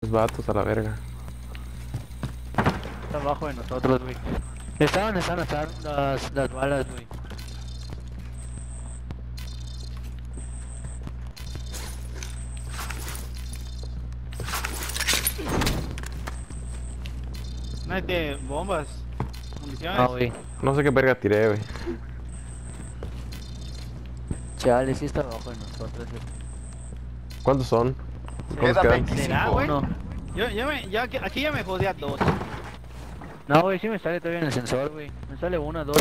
Los vatos a la verga. Está abajo de nosotros, güey. Estaban las balas, güey. No de bombas, municiones. Ah, güey. No sé qué verga tiré, güey. Chale, sí está abajo de nosotros, güey. ¿Cuántos son? ¿Cuántos Quedan quedan? 25. ¿Será, güey? Uno. Aquí ya me jodía dos. No, güey, sí me sale todavía en el sensor, güey. Me sale una, dos.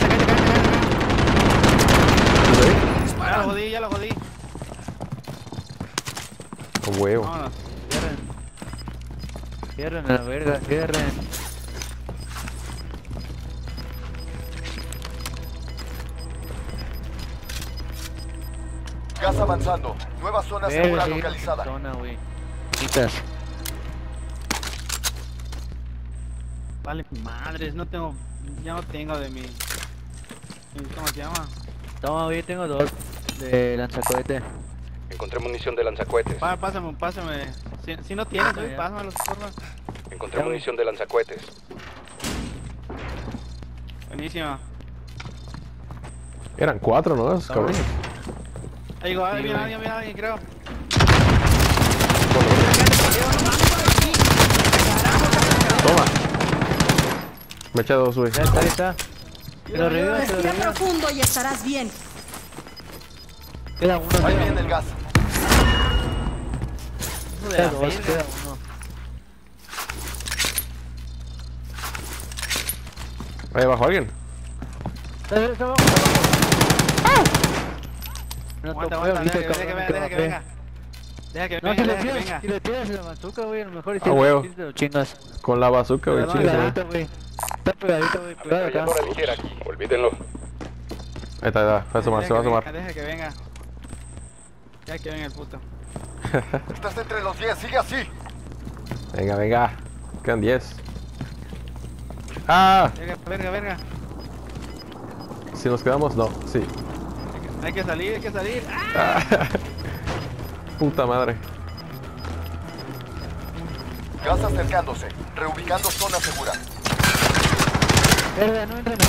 Ya lo jodí, ya lo jodí. Con huevo. Vámonos. Cierren. Cierren a la verga, cierren. Gas avanzando. Nueva zona Verga, segura sí, localizada. zona, güey. Quitas. Vale, madres, no tengo. Ya no tengo de mi. ¿Cómo se llama? Toma, güey, tengo dos de lanzacohete. Encontré munición de lanzacohetes. Pásame. Si no tienes, güey, ya. pásamelos, porfa. Encontré Ya, güey. munición de lanzacohetes. Buenísimo. Eran 4, ¿no? Esos cabrones. Ahí llegó, Sí, mira, güey. mira, creo. Toma. Me echa dos, güey. Ya está, ahí está. Te lo revivo, te lo Respira revivo. profundo y estarás bien. Queda uno, Ahí queda viene el gas. Hijo de la dos, verga. queda uno. Ahí abajo alguien. Está abajo, está abajo. No Aguanta, topeo, aguanta, ahorita, deja que cabrón, venga, deja que bajé. venga. Deja que No, venga, si le deja que tiras, venga. si le tiras la bazooka, güey, a lo mejor Ah, huevo. sí te lo chingas. Con la bazooka, güey. Pero Chingue, güey. Pegadito, güey. Está pegadito, güey, pegado acá. Ametralladora ligera aquí. Olvídenlo. Ahí está, va a asomar, se va a asomar. Deja que venga. Deja que venga el puto. Estás entre los 10. Sigue así. Venga, venga. Quedan 10. ¡Ah! Verga. Si nos quedamos, no. Sí. Hay que salir, ¡Ah! Ah. Puta madre. Gas acercándose. Reubicando zona segura. Verga, no entren.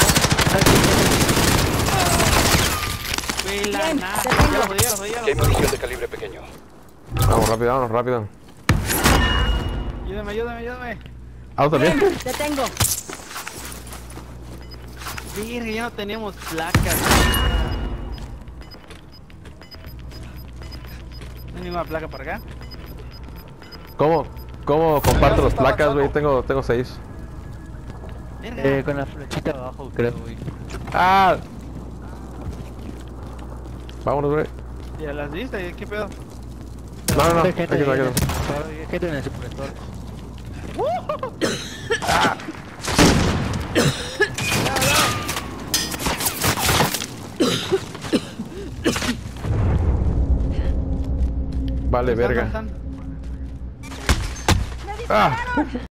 Güey, la Bien, nada. te tengo. Ya lo jodí, ya lo jodí, ya Aquí hay lo jodí. munición de calibre pequeño. Vamos rápido, vámonos rápido. Ayúdame. ¿Auto también? Bien, te tengo. Virgen, ya no tenemos placas. ¿No hay ninguna placa por acá? ¿Cómo comparto las placas, güey? Tengo 6. Verga. Con la flechita abajo, creo, güey. ¡Ah! Vámonos, güey. ¿Ya las viste? ¿Qué pedo? No. Hay Aquí gente no, ahí aquí en no. el- hay gente en el supresor. Vale, ¿Dónde verga. están? ¡Ah!